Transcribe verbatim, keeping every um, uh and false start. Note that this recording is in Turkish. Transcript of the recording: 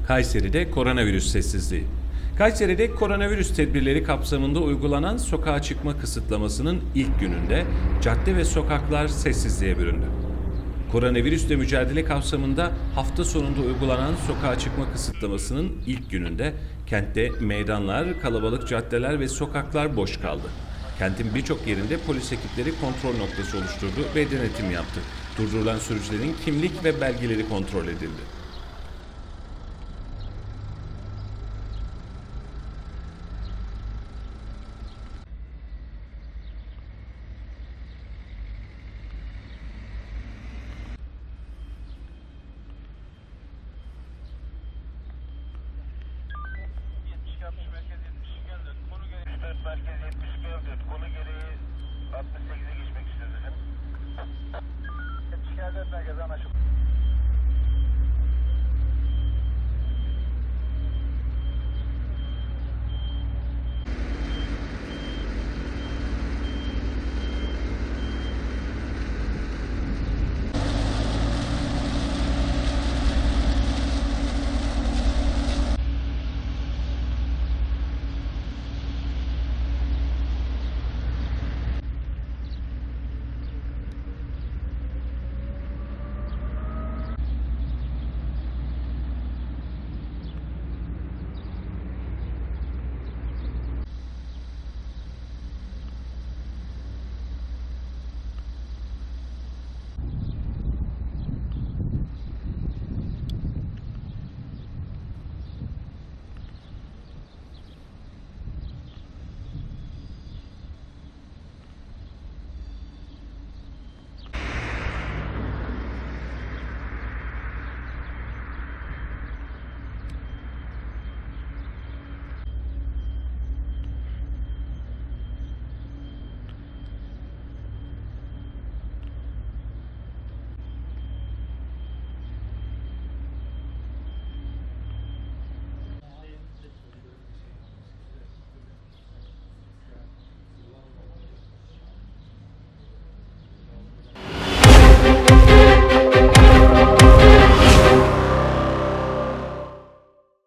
Kayseri'de koronavirüs sessizliği. Kayseri'de koronavirüs tedbirleri kapsamında uygulanan sokağa çıkma kısıtlamasının ilk gününde cadde ve sokaklar sessizliğe büründü. Koronavirüsle mücadele kapsamında hafta sonunda uygulanan sokağa çıkma kısıtlamasının ilk gününde kentte meydanlar, kalabalık caddeler ve sokaklar boş kaldı. Kentin birçok yerinde polis ekipleri kontrol noktası oluşturdu ve denetim yaptı. Durdurulan sürücülerin kimlik ve belgeleri kontrol edildi.